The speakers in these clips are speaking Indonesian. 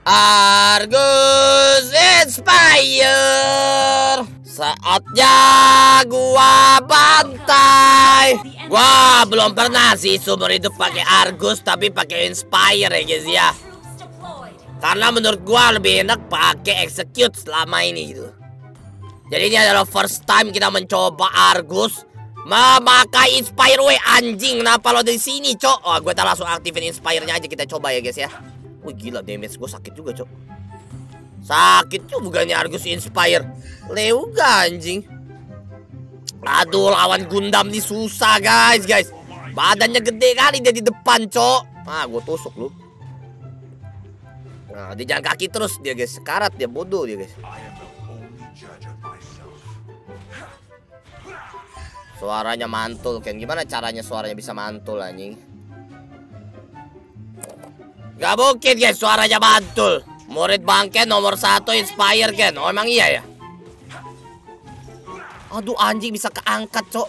Argus Inspire. Saatnya gua bantai. Gua belum pernah sih seumur hidup pakai Argus tapi pakai Inspire ya guys ya. Karena menurut gua lebih enak pakai Execute selama ini gitu. Jadi ini adalah first time kita mencoba Argus memakai Inspire. Weh anjing, kenapa lo dari sini, cok? Oh, gue langsung aktifin Inspire-nya aja, kita coba ya guys ya. Wih gila, damage gue sakit juga, cok. Sakit juga nih Argus Inspire. Leuga anjing. Aduh, lawan Gundam nih susah guys. Badannya gede kali dia di depan, cok. Ah, gue tusuk lu. Nah, di jalan kaki terus dia guys. Sekarat dia, bodoh dia guys. Suaranya mantul, Ken. Gimana caranya suaranya bisa mantul, anjing? Gak mungkin, guys, suaranya mantul. Murid bangke nomor 1 Inspire, Ken. Oh, emang iya ya? Aduh, anjing bisa keangkat, cok.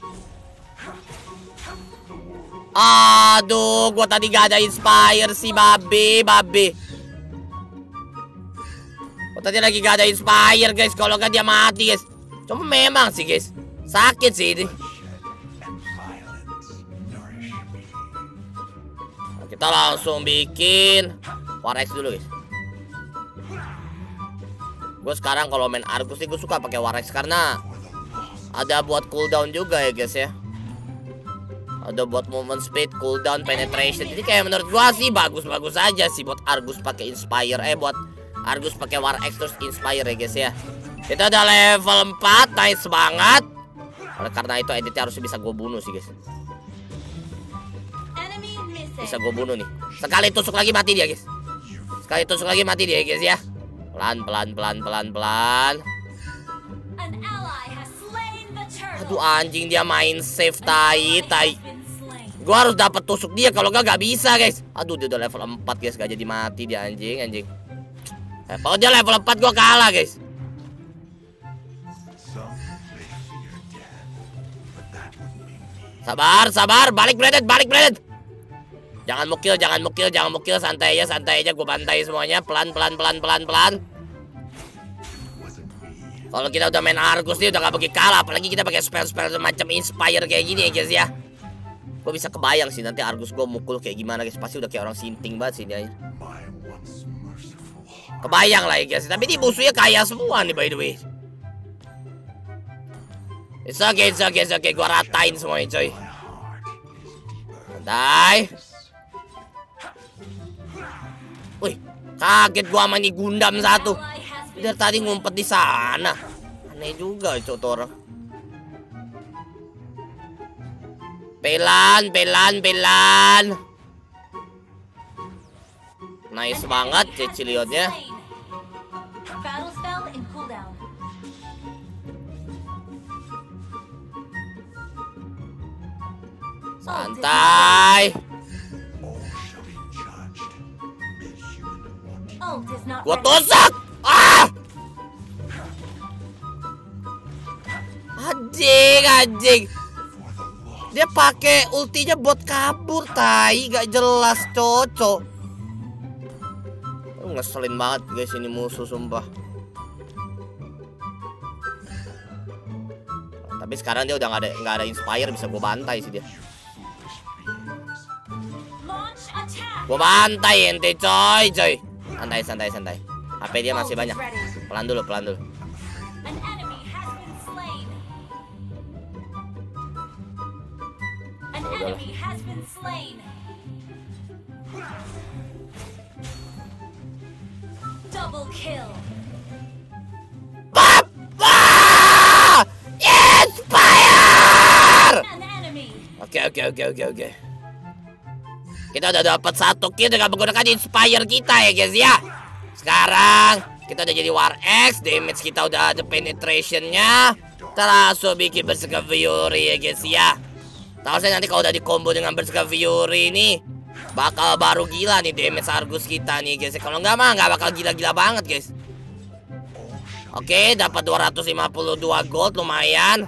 Aduh, gua tadi gak ada Inspire sih, babe. Gua tadi lagi gak ada Inspire, guys. Kalau gak dia mati, guys. Cuma memang sih, guys. Sakit sih ini. Kita langsung bikin War X dulu guys. Gue sekarang kalau main Argus sih gue suka pakai War X karena ada buat cooldown juga ya guys ya. Ada buat movement speed, cooldown, penetration. Jadi kayak menurut gue sih bagus-bagus aja sih buat Argus pakai Inspire. Buat Argus pakai War X terus Inspire ya guys ya. Kita udah level 4, nice banget. Oleh karena itu editnya harus bisa gue bunuh sih guys. Bisa gue bunuh nih. Sekali tusuk lagi mati dia guys. Sekali tusuk lagi mati dia guys ya. Pelan. Aduh anjing, dia main save tai. Gue harus dapat tusuk dia, kalau gak bisa guys. Aduh dia udah level 4 guys, gak jadi mati dia anjing. Kalau dia level 4 gue kalah guys. Sabar, balik blended. Jangan mukil, santai aja, gue bantai semuanya, pelan. Kalau kita udah main Argus nih udah gak pergi kalah, apalagi kita pakai spell macam Inspire kayak gini ya guys ya. Gue bisa kebayang sih nanti Argus gue mukul kayak gimana guys, pasti udah kayak orang sinting banget sih dia. Kebayang lah ya guys, tapi ini musuhnya kaya semua nih by the way. It's okay, gua ratain semuanya coy. Santai. Wih, kaget gua sama nih Gundam satu. Dia tadi ngumpet di sana. Aneh juga itu orang. Pelan. Nice banget Ceciliotnya. Santai. Gua tusuk. Anjing. Dia pakai ultinya buat kabur, tai, gak jelas, cocok. Ngeselin banget guys ini musuh sumpah. Tapi sekarang dia udah nggak ada Inspire, bisa gue bantai sih dia. Gue bantai ente coy. Santai. HP dia masih banyak. Pelan dulu. Double kill. Inspire. Oke. Kita udah dapat 1 kill dengan menggunakan Inspire kita ya guys ya. Sekarang kita udah jadi War X, damage kita udah ada penetrationnya. Kita langsung bikin Berserker Fury ya guys ya. Tahu saya nanti kalau udah di combo dengan Berserker Fury ini bakal baru gila nih damage Argus kita nih guys. Kalau nggak mah nggak bakal gila-gila banget guys. Oke, dapat 252 gold lumayan.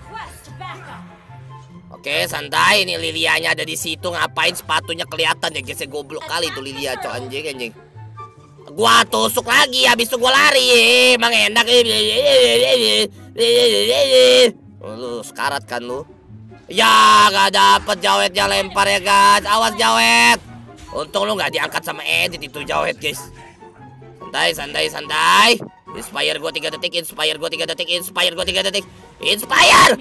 Oke, santai. Ini Lilianya ada di situ. Ngapain sepatunya kelihatan ya guys? Goblok kali itu Lilia, cok, anjing. Gua tusuk lagi, habis itu gua lari. Emang enak. Lu sekarat kan lu? Ya, gak dapet Jawetnya, lempar ya guys. Awas Jawet. Untung lu gak diangkat sama Edit itu Jawet guys. Santai. Inspire gue 3 detik, inspire gue 3 detik, inspire gue 3 detik. Inspire!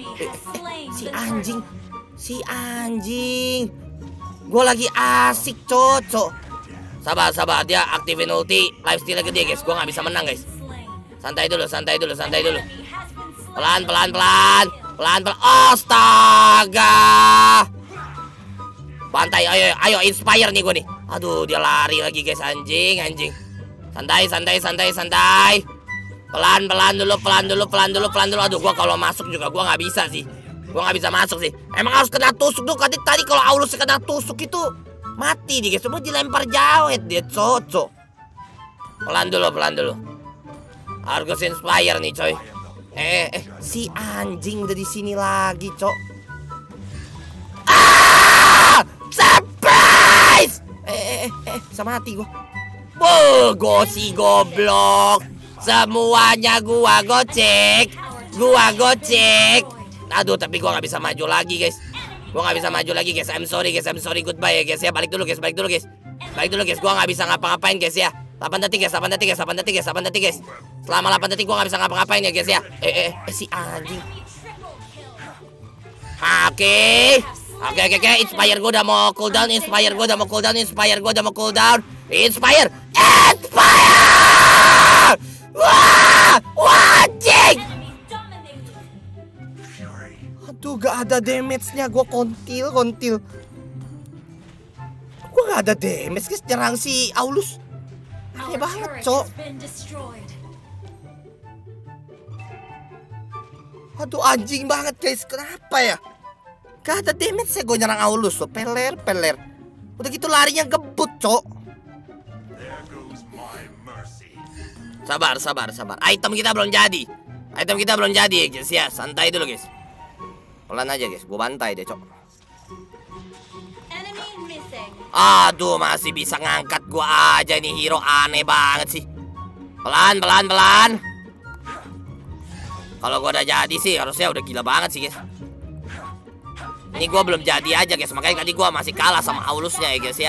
Si anjing. Gue lagi asik, cocok. Sabar, dia aktifin ulti. Lifesteal gede guys, gue gak bisa menang guys. Santai dulu. Pelan. Astaga. Bantai, ayo inspire nih gue nih. Aduh, dia lari lagi guys, anjing. Santai. Pelan dulu. Aduh, gua kalau masuk juga gua nggak bisa sih. Gua nggak bisa masuk sih. Emang harus kena tusuk tuh. Tadi kalau Aulus kena tusuk itu mati dia guys. Cuma dilempar Jawet dia, cocok. Pelan dulu. Argus Inspire nih, coy. Si anjing udah di sini lagi, cok. Surprise! Sama hati gua. Gosi goblok. Semuanya gua gocek. Aduh, tapi gua nggak bisa maju lagi guys. I'm sorry goodbye ya guys ya. Balik dulu guys. Gua nggak bisa ngapa-ngapain guys ya. 8 detik guys. Selama 8 detik gua nggak bisa ngapa-ngapain ya guys ya. Si anjing. Oke. Inspire gua udah mau cooldown. Inspire. Wah, anjing. Aduh, gak ada damage-nya. Gue kontil. Gue gak ada damage guys. Nyerang si Aulus. Aneh banget, cok. Aduh, anjing banget guys. Kenapa ya? Gak ada damage-nya gue nyerang Aulus. Peler. Udah gitu larinya gebut, cok. Sabar. Item kita belum jadi guys ya. Santai dulu guys. Pelan aja guys. Gue bantai deh, cok. Aduh, masih bisa ngangkat gua aja nih hero. Aneh banget sih. Pelan. Kalau gua udah jadi sih harusnya udah gila banget sih guys. Ini gua belum jadi aja guys. Makanya tadi gua masih kalah sama Aulusnya ya guys ya.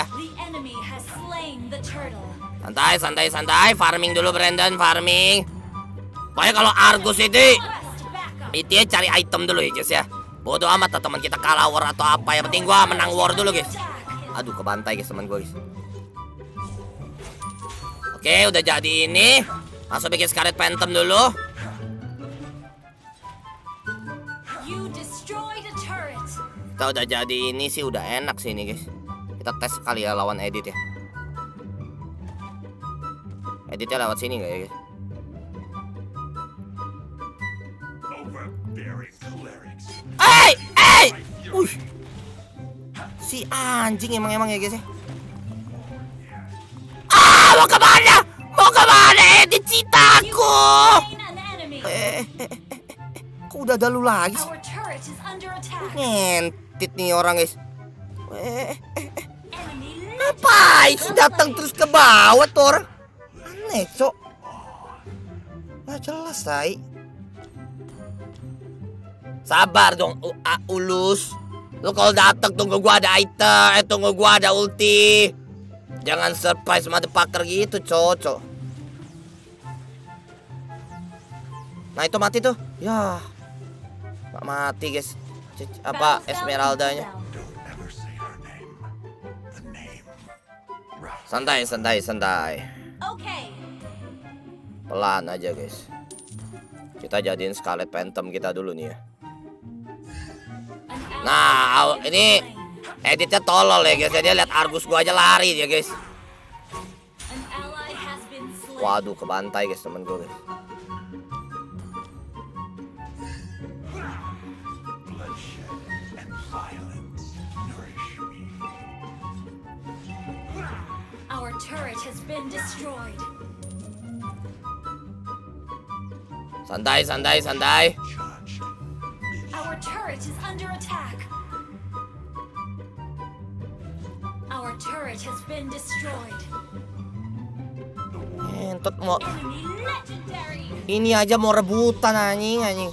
Santai. Farming dulu Brandon, farming. Pokoknya kalau Argus itu ya cari item dulu ya guys ya. Bodoh amat lah teman kita kalah war atau apa. Yang penting gua menang war dulu guys. Aduh, kebantai guys teman gua guys. Oke, udah jadi ini. Langsung bikin Scarlet Phantom dulu. Kita udah jadi ini sih, udah enak sih ini guys. Kita tes sekali ya lawan Edit ya. Editnya lewat sini nggak ya guys? Si anjing emang ya guys ya. Mau kemana Edit citaku? Kok udah ada lu lagi sih? Ngentit nih orang guys. Ngapain sih datang terus ke bawah tuh orang? Aneh, cok. Nggak jelas, say. Sabar dong, Aulus. Lu kalau datang tunggu gua ada item, tunggu gua ada ulti. Jangan surprise motherfucker gitu, cocok. Nah, itu mati tuh. Ya. Gak mati, guys. Apa Esmeraldanya? Santai. Pelan aja guys. Kita jadiin Scarlet Phantom kita dulu nih ya. Nah, ini Editnya tolol ya guys. Dia lihat Argus gua aja lari dia guys. Waduh, kebantai guys temen gua guys. Our turret has been destroyed. Santai. Our turret is under attack. Our turret has been destroyed. Butet mau Enemy legendary. ini aja mau rebutan anjing.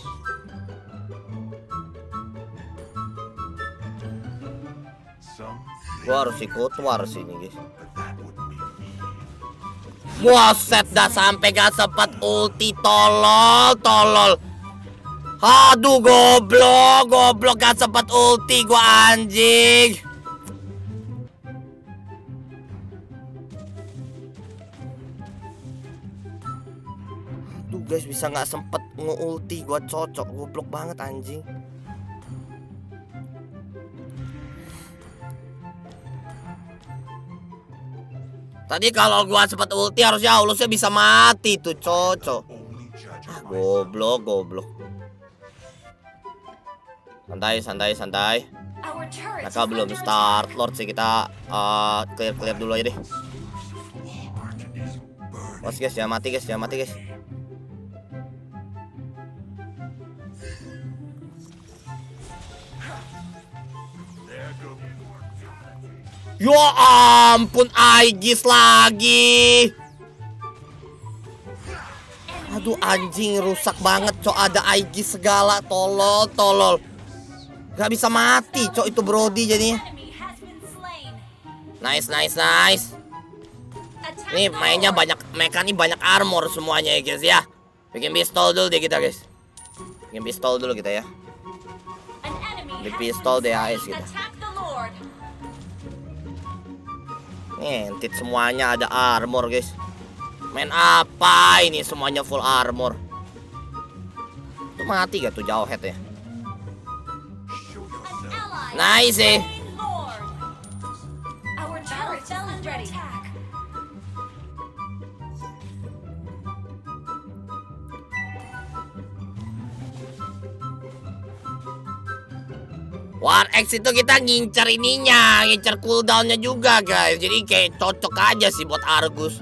Gua harus ikut war sini guys. Buset dah sampai gak sempat ulti, tolol. Aduh goblok gak sempat ulti gua anjing. Aduh guys bisa gak sempet nge-ulti gua cocok, goblok banget anjing. Tadi kalau gua sempet ulti harusnya Aulusnya bisa mati tuh cocok. Goblok. Santai. Our turret Mereka is belum under start Lord sih, kita clear dulu aja deh. Bos guys, jangan mati guys. Ya ampun, Aegis lagi. Aduh anjing rusak banget cok, ada Aegis segala, tolol. Gak bisa mati cok itu Brody jadinya. enemy has been slain. Nice. Attack Nih the mainnya Lord. mereka nih banyak armor semuanya ya guys ya. Bikin pistol dulu deh kita guys. An enemy Di has pistol been DAS slain. gitu. Attack the Lord. Ngentit semuanya ada armor guys. Main apa ini semuanya full armor. Tuh mati gak tuh jauh head ya. An ally Nice has eh. slain Lord. Our turret is under attack. War X itu kita ngincer ininya, ngincer cooldownnya juga guys. Jadi kayak cocok aja sih buat Argus.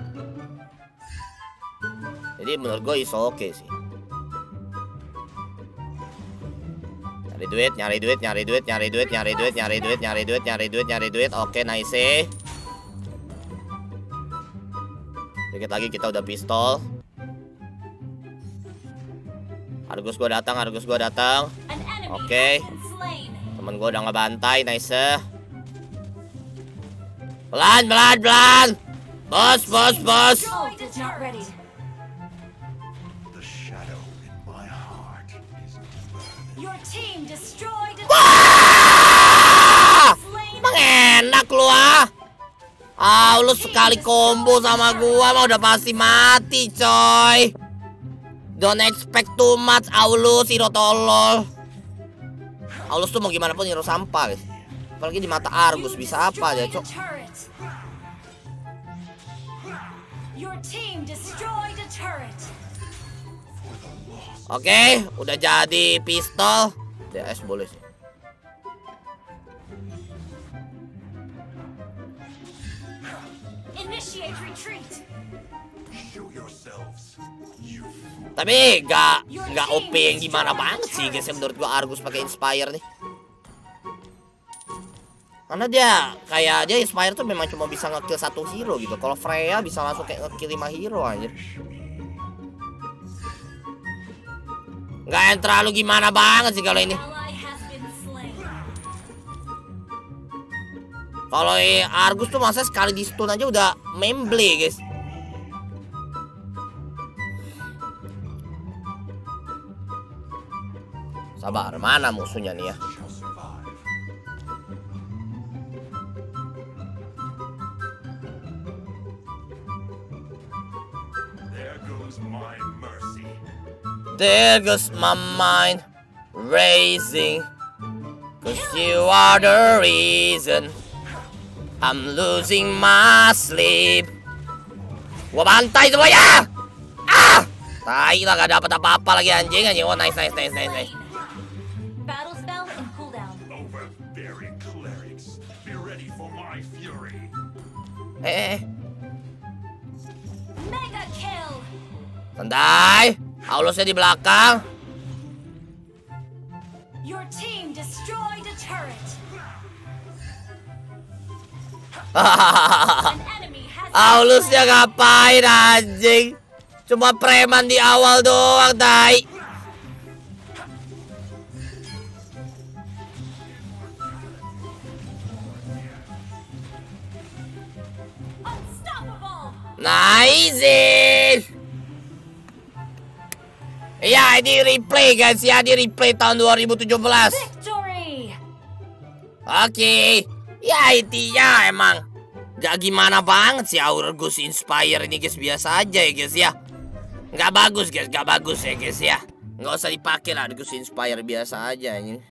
Jadi menurut gue is oke sih. Nyari duit. Oke, nice. Dikit lagi kita udah pistol. Argus gua datang. An enemy Oke. has been slain. Temen gua udah ngebantai, nice. Pelan. Bos. Destroyed a turret. Your team destroyed a slain. Emang enak lu ah. Lu sekali combo sama gua mah udah pasti mati coy. Don't expect too much Aulus, hero tolol. Aulus tuh mau gimana pun hero sampah guys. Apalagi di mata Argus bisa apa aja cok. Your team destroyed a turret. Oke, udah jadi pistol. DS boleh sih. Initiate retreat. Tapi gak OP yang gimana banget sih guys yang menurut gua Argus pakai Inspire nih. Karena dia Inspire tuh memang cuma bisa ngekill satu hero gitu. Kalau Freya bisa langsung kayak ngekill 5 hero anjir. Gak yang terlalu gimana banget sih kalau ini. Ally has been slain. Kalau Argus tuh masa sekali di stun aja udah memble guys. Sabar, mana musuhnya nih ya? There goes my mind racing, 'cause you are the reason I'm losing my sleep. Gua bantai semuanya. Tai lah, gak dapat apa-apa lagi anjing. Oh nice. Battle spell in cooldown. Overbearing clerics, be ready for my fury. Mega kill. Santai. Aulusnya di belakang. Your team destroyed a turret. An enemy has Aulusnya ngapain anjing? Cuma preman di awal doang, tai. Unstoppable. Nice. Ya, ini replay guys ya, ini replay tahun 2017. Victory. Oke. Ya intinya emang gak gimana banget sih Argus Inspire ini guys, biasa aja ya guys ya. Gak bagus guys, gak bagus ya guys ya. Gak usah dipakai lah Argus Inspire, biasa aja ini.